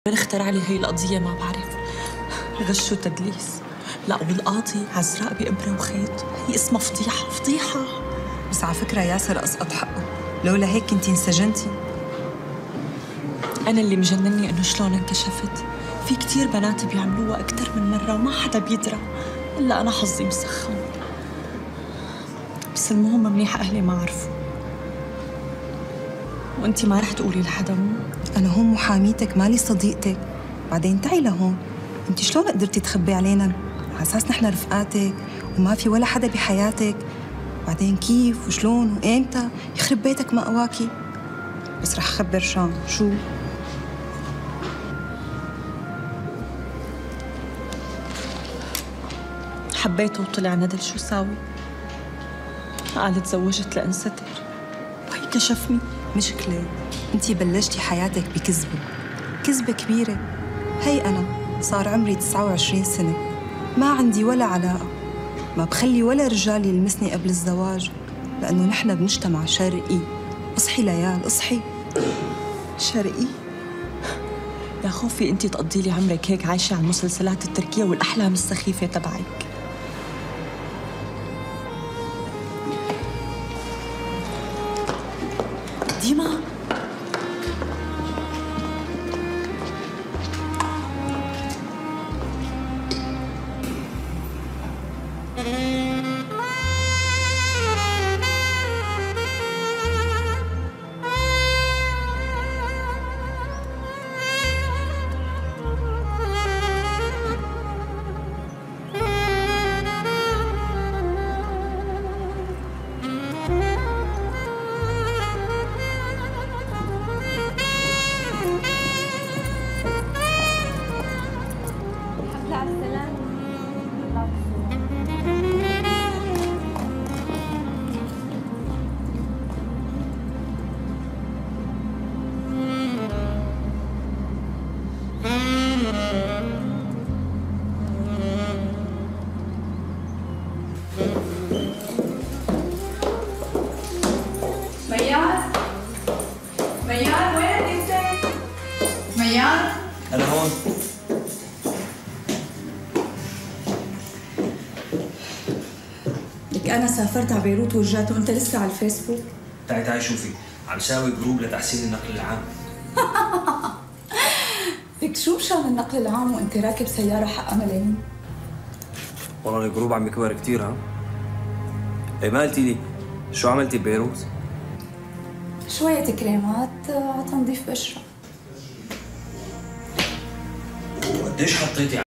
من اخترع لي هي القضية ما بعرف. غش وتدليس. لا والقاضي عزراء بإبرة وخيط، هي اسمها فضيحة فضيحة. بس على فكرة ياسر أسقط حقه، لولا هيك كنتي انسجنتي. أنا اللي مجنني إنه شلون انكشفت. في كتير بنات بيعملوها أكتر من مرة وما حدا بيدرى، إلا أنا حظي مسخن. بس المهم منيح أهلي ما عرفوا. وأنتي ما رح تقولي لحدا مو؟ أنا هون محاميتك مالي صديقتك. بعدين تعي لهون، أنت شلون قدرتي تخبي علينا؟ على أساس نحن رفقاتك وما في ولا حدا بحياتك. بعدين كيف وشلون وإمتى يخرب بيتك ما قواكي. بس رح خبر شان شو؟ حبيته وطلع ندل شو ساوي؟ قال تزوجت لأنستر وهي كشفني. مشكلة أنتِ بلشتي حياتك بكذبة، كذبة كبيرة. هي أنا صار عمري 29 سنة، ما عندي ولا علاقة، ما بخلي ولا رجال يلمسني قبل الزواج، لأنه نحن بمجتمع شرقي. اصحي ليال اصحي. شرقي؟ يا خوفي أنتِ تقضي لي عمرك هيك عايشة على المسلسلات التركية والأحلام السخيفة تبعك. ديما ميار وين انت؟ ميار؟ أنا هون. لك أنا سافرت على بيروت ورجعت وأنت لسه على الفيسبوك؟ تعي شوفي، عم ساوي جروب لتحسين النقل العام. لك شو مشان النقل العام وأنت راكب سيارة حقها ملايين؟ والله الجروب عم يكبر كثير. ها؟ إيه ما قلتي لي شو عملتي ببيروت؟ شوية كريمات على تنظيف بشرة. وقديش حطيتي